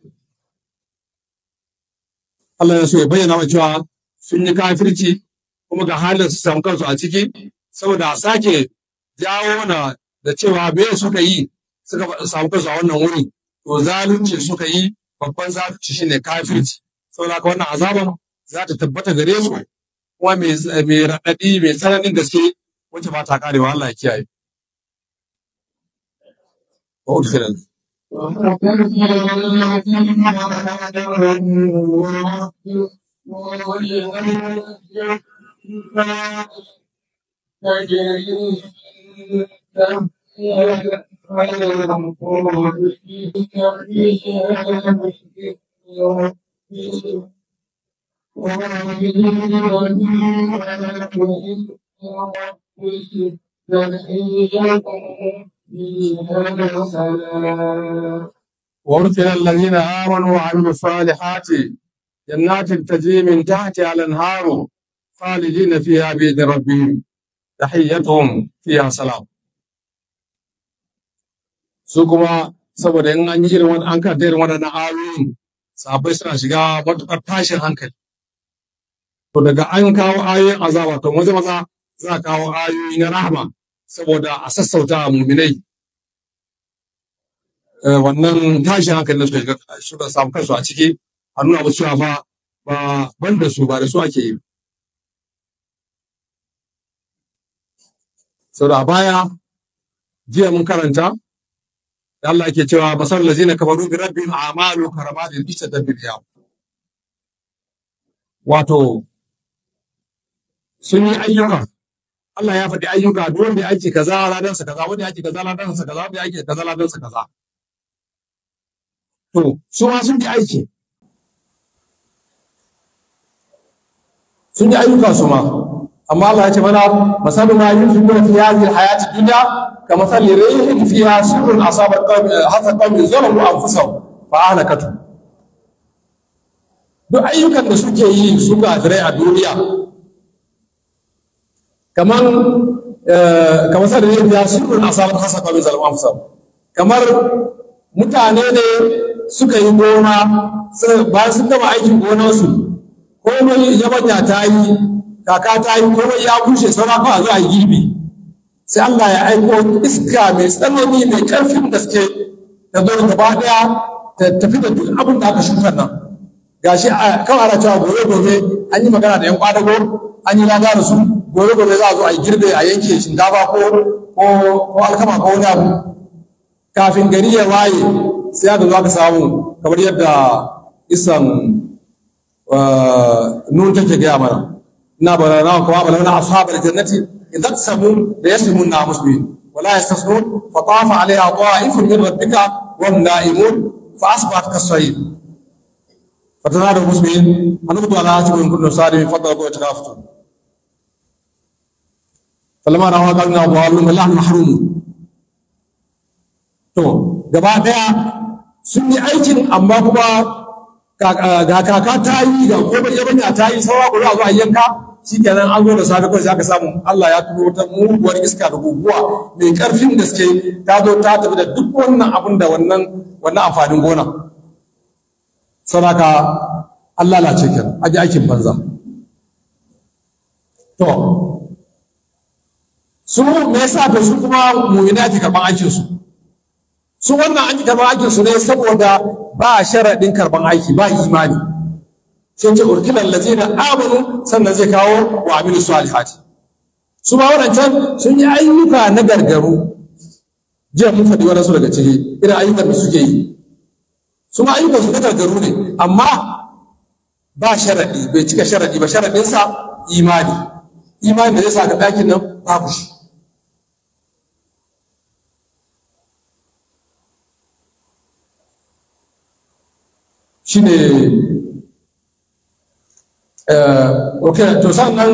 Allah ya so ya bayyana wa cewa sun yi kafirci kuma ga halin su samu kansu a ciki saboda a sake jawo na da cewa me suka yi suka samu kansu a wannan wuri to zalunci suka yi babban zalunci shine kafirci saboda haka wannan azaban za ta tabbata gare su kuma mai raɗaɗi mai tsananin gaske wacce ba ta karewa Allah ya kiyaye. وأرسل الذين آمنوا وعملوا الصالحات جنات تجري من تحتها الأنهار خالدين فيها بإذن ربهم تحيتهم فيها سلام. su kuma saboda in an yi irin wani an karta irin waɗannan ayoyin sahabbai suna shiga matuƙar tashin hankali to daga an kawo ayoyin azaba to maza za a kawo ayoyi na rahama saboda a sassauta muminai wannan tashin hankali da suka samu kansu a ciki a nuna musu cewa fa ba ban da su ba da su ake yi saboda a baya jiya mun karanta da Allah yake cewa masal lazina kafaru bi rabbihim a'malu karamadin ishtadat bil yawm wato sun yi ayyuka Allah ya faɗi ayyuka duk wanda ya aiki kaza ladansa kaza wanda ya aiki kaza ladansa kaza wanda ya aiki kaza ladansa kaza to su ma sun yi aiki sun yi ayyuka su ma amma Allah ya ce mana masalu ma yunfiquna fi hadhihi alhayati dunya kama thali rihin fiha sirrun asabat qawmin zalamu anfusahum fa ahlakatu duk ayyukan da suke yi su kafirai a duniya kamar thali rihin fiha sirrun asabat qawmin zalamu anfusahum kamar mutane ne suka yi gona bayan sun gama aikin gonarsu komai yabanya ta yi kaka ta yi komai ya bushe sauran kawai zuwa yi girbi sai Allah ya aiko iska mai tsanani mai ƙarfin gaske ta zo gaba ɗaya ta tafi da duk abin da aka shuka nan gashi kawai ana cewa gobe an yi magana da yan kwadago an yi lada da su gobe za a zo a yi girbe a yanke shinkafa ko alkama ko wani abu kafin gari ya waye sai aka zo aka samu kamar yadda isan nun take gaya mana na balana kuma balana ashabal jannati idza qasamu la yasmunna musbihin wala yastasnun fa tafa alaiha ta'ifun min rabbika wa hum na'imun fa asbahat kasayid fatanadu musbihin anubu ala hasibun kullu salimin fadala ko takaftu falamma rawa qalna dhalum la mahrum to gaba daya sun yi aikin amma kuma ga kaka ta yi ga komai yabanya ta yi saura ku za a yanka shikenan an zo da safe kawai sai aka samu Allah ya turo wata muguwar iska da guguwa mai karfin gaske ta zo ta tafi da duk wannan abun da wannan amfanin gona sadaka Allah lalace kenan aje aikin banza to su me yasa da su kuma mu'mina ke karban aikin su wannan an yi karban aikin su ne saboda ba sharadin karban aiki ba imani sai ce urkilal ladina amanu sannan zai kawo wa amilu salihati su ba wadancan sun yi ayyuka na gargaru jiya mun faɗi wadansu daga ciki irin ayyukan da suke yi su ma ayyukan su na gargaru ne amma ba sharadi bai cika sharadi ba sharadinsa imani da zai sa ka ɗakin nan babu shi shine okay to sannan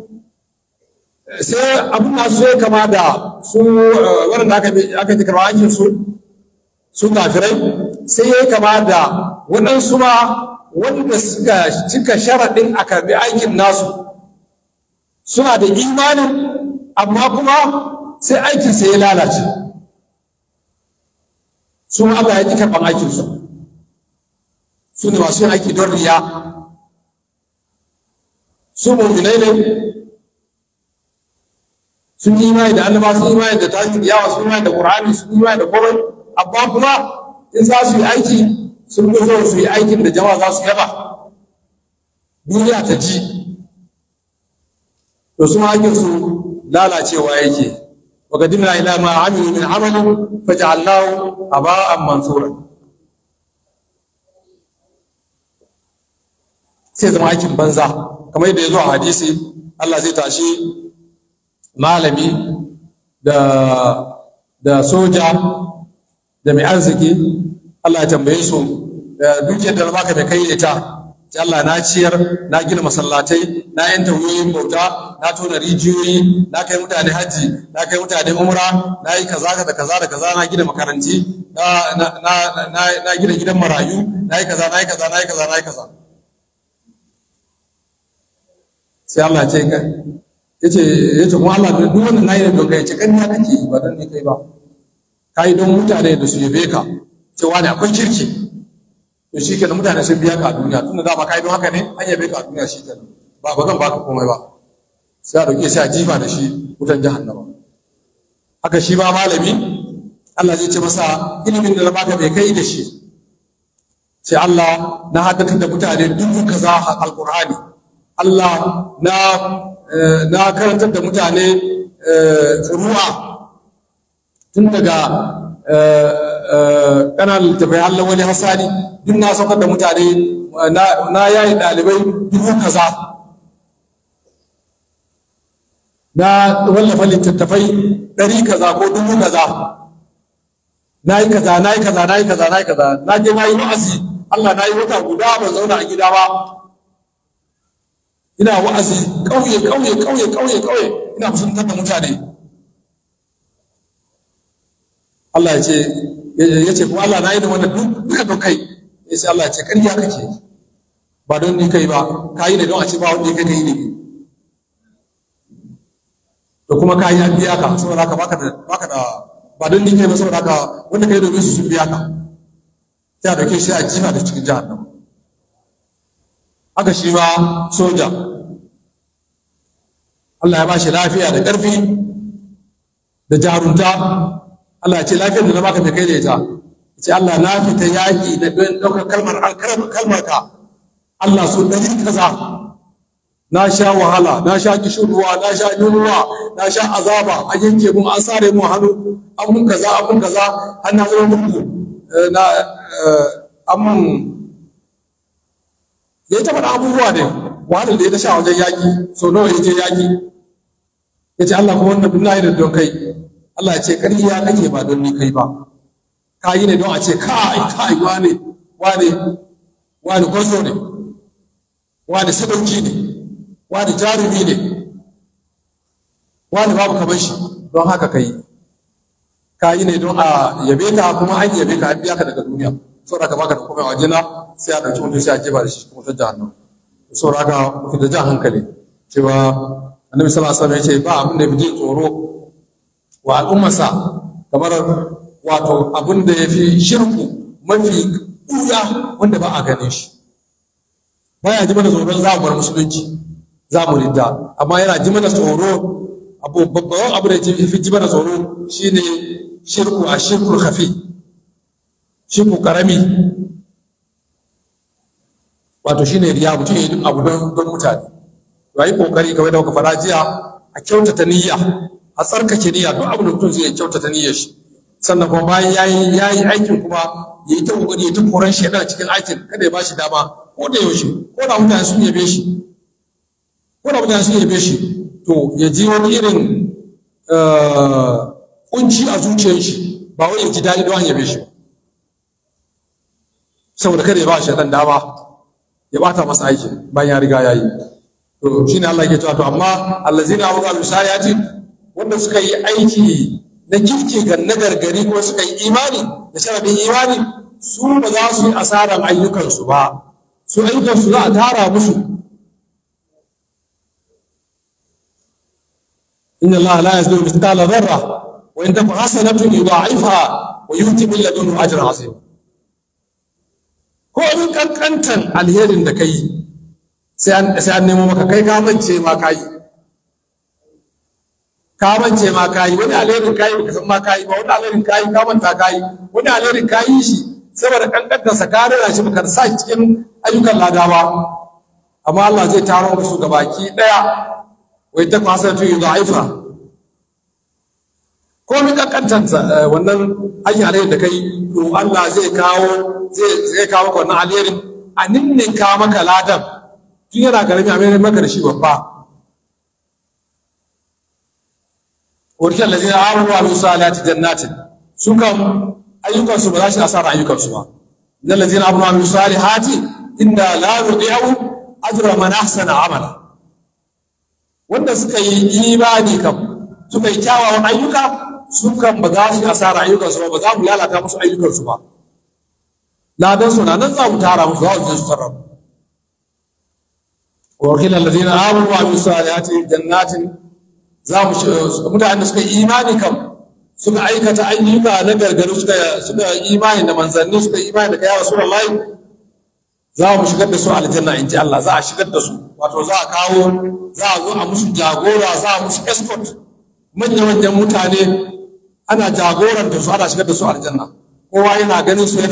sai abin nasu ya kama da su waɗanda aka ji karɓar aikin su kafirai sai ya kama da waɗansu ma wanda suka cika sharaɗin a karɓi aikin nasu suna da imanin amma kuma sai aikin sai ya lalace su ma Allah ya ji karɓar aikinsu su ne masu yin aiki don riya su mu'minai ne sun yi imani da annaba sun yi imani da tashin yawa sun yi imani da qur'ani sun yi imani da komai amma kuma in za su yi aiki sun fi so su yi aikin da jama'a za su yaba duniya ta ji to su ma aikin su lalacewa yake wa qadimna ila ma amilu min amalin faj'alnahu haba'an mansura sai zama aikin banza kamar yadda ya zo a hadisi Allah zai tashi malami da soja da mai arziki Allah ya tambaye su dukiyar da baka mai kai ita Allah na ciyar na gina masallatai na yanta wuyoyin bauta na tona rijiyoyi na kai mutane hajji na kai mutane umra na yi kaza da kaza da kaza na gina makaranti na gina gidan marayu na yi kaza na yi kaza na yi kaza na yi kaza sai Allah ce yace kuma Allah duk wannan nayi da doka yace kan ya kake ba dan ne kai ba kai don mutane da su yabe ka cewa ne akwai kirki to shikenan mutane sun biya ka a duniya tunda da ba kai don haka ne an yabe ka a duniya shikenan ba zan baka komai ba sai a dauke sai a jifa da shi wutan jahannama haka shi ba malami Allah zai ce masa ilimin da na baka bai kai da shi sai Allah na haddatar da mutane dubu kaza alqur'ani Allah na karantar da mutane furu'a tun daga ƙananan littafai Allah wani hasani duk na saukar da mutane na yayi ɗalibai dubu kaza na wallafa littattafai 100 kaza ko dubu kaza na yi kaza na yi kaza na yi kaza na yi kaza na je na yi wa'azi Allah na yi wata guda ban zauna a gida ba ina wa'azi ƙauye ina musuntar da mutane Allah ya ce kuma Allah na yi da wannan duka don kai ya ce Allah ya ce ƙarya kake ba don ni kai ba ka yi ne don a ce ba wanda ya kai ka yi ne da kuma ka yi an biya ka saboda haka baka da ba don ni kai ba saboda haka wanda kai domin su sun biya ka sai a dauke shi a jifa da cikin jahannama haka shi ma soja Allah ya ba shi lafiya da ƙarfi da jarunta Allah ya ce lafiyar da na baka mai kai da ita ce Allah na fita yaƙi da ɗaukar kalmar ka Allah so 100 kaza na sha wahala na sha kishirwa na sha yunwa na sha azaba a yanke mun an sare mun hannu an mun kaza har na zama muku na amman ya ta faɗa abubuwa ne wahalar da ya ta sha wajen yaƙi so nawa ya je yaƙi ya ce Allah kuma wannan duk na yi da don kai Allah ya ce ƙarya kake ba don ni kai ba ka yi ne don a ce kai wane gwazo ne wane sadauki ne wane jarumi ne wane babu kamar shi don haka ka yi ne don a yabe ka kuma an yabe ka an biya ka daga duniya saboda ka baka da komai a wajena sai a ɗauki mutum sai a jefa da shi kuma ta jahannam saboda haka mutum da jan hankali cewa annabi sallallahu alaihi wasallam ya ce ba abin da yafi tsoro wa al'ummarsa kamar wato abin da yafi shirku mafi kuya wanda ba a ganin shi. Baya ji mana tsoron za mu bar musulunci, za mu ridda, amma yana ji mana tsoro babban abu da yafi ji mana tsoro shine shirku, a shirkul khafi, shirku karami, wato shine riya, mutum ya yi abu don mutane. To yi kokari kamar da muka fara jiya, a kyautata niyya, a tsarkake niyya, duk abin da mutum zai kyautata niyyar shi. Sannan kuma bayan yayi aikin kuma ya yi ta kokari ya ta koran shedan cikin aikin, kada ya bashi dama ko da yaushe, ko da mutane sun yabe shi, to ya ji wani irin kunci a zuciyar shi, ba wai ya ji daɗi don an yabe shi, saboda kada ya ba shedan dama ya bata masa aiki bayan ya riga ya yi. To shine Allah yake cewa to amma allazina amanu bisayati, wanda suka yi aiki na kirki ga nagargari ko suka yi imani da sharadin imani, su ba za su yi asaran ayyukansu ba, su ayyukansu za a tara musu. inna Allah la yazlimu mithqala dharra wa in taku hasanatun yudha'ifha wa yu'ti min ladunhu ajran 'azima. Ko abin kankantan alherin da kai sai an nemo maka, kai ka mance ma kayi, wani alherin kayi baka san ma kayi ba, wani alherin kayi ka manta kayi, wani alherin kayi shi saboda kankantan sa ka rera shi baka sa cikin ayyukan lada ba, amma Allah zai taro musu gabaki daya. Wai ta kwasatu yudha'ifa, ko min kankantan wannan aikin alherin da kai, to Allah zai kawo maka wannan alherin a ninninka maka ladan tun yana karami a mai maka da shi babba. Warkiyar lazina amanu wa amilu salihati jannatin, su kan ayyukansu ba za su asara ayyukansu ba. Innal lazina amanu wa amilu salihati inna la nudhi'u ajra man ahsana amala. Wanda suka yi imani kam, suka yi kyawawan ayyuka, su kan ba za su asara ayyukansu ba za mu lalata musu ayyukansu ba. Ladan su na nan za mu tara musu, za su je su tarar. Wakil allazina amanu wa amilu salihati jannatin, za mu mutanen da suka yi imani kam, suka aikata ayyuka na gargaru, suka imani da manzanni, suka imani da kai Rasulullahi, za mu shigar da su aljanna in ji Allah. Za a shigar da su, wato za a zo a musu jagora, za a musu escort, manya-manyan mutane ana jagoranta su, ana shigar da su aljanna. Kowa yana ganin su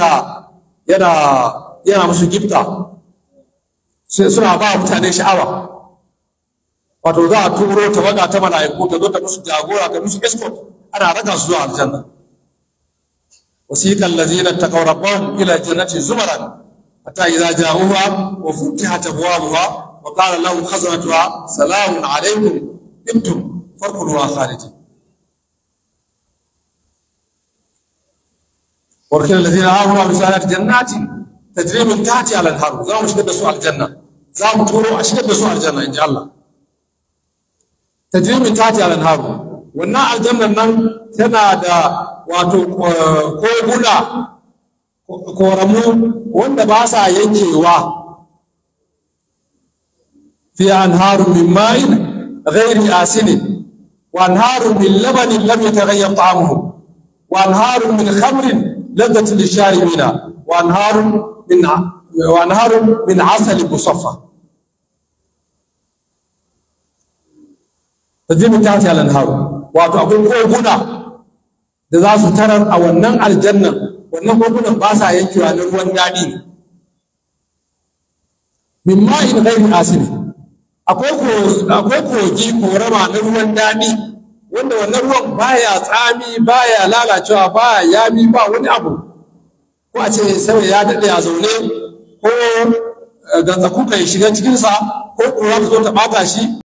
yana musu gifta, suna ba mutane sha'awa. Wato za a turo tawaga ta mala'iku ta zo ta musu jagora, ta musu escort, ana raka su zuwa aljanna. wasiqal ladzina taqaw rabbahum ila jannati zumaran hatta idza ja'uha wa futihat abwabuha wa qala lahum khazanatuha salamun alaykum tibtum farkuluha khalidin. وركن الذين آمنوا بسالات جنات تجري من تحتها الأنهار، زام شدة سوء الجنة، زام تقولوا أشد سوء الجنة إن شاء الله. تجري من تحتها الأنهار، والنار الجنة نن تنادى واتو كوبولا كورمو وند باسا ينجيوا فيها أنهار من ماء غير آسن وأنهار من لبن لم يتغير طعمه وأنهار من خمر لذة للشاربين وأنهار من عسل مصفى. تجري من تحتها الأنهار، wato abin koguna da za su tarar a wannan aljanna, wannan kogunan ba sa yankewa na ruwan daɗi ne. Min ma'in ghairi asini, akwai kogi korama na ruwan daɗi wanda wannan ruwan baya tsami, baya lalacewa, baya yami, ba wani abu ko a ce sai ya daɗe a zaune ko gantsaku kai shiga cikinsa ko ƙura ta zo ta ɓata shi.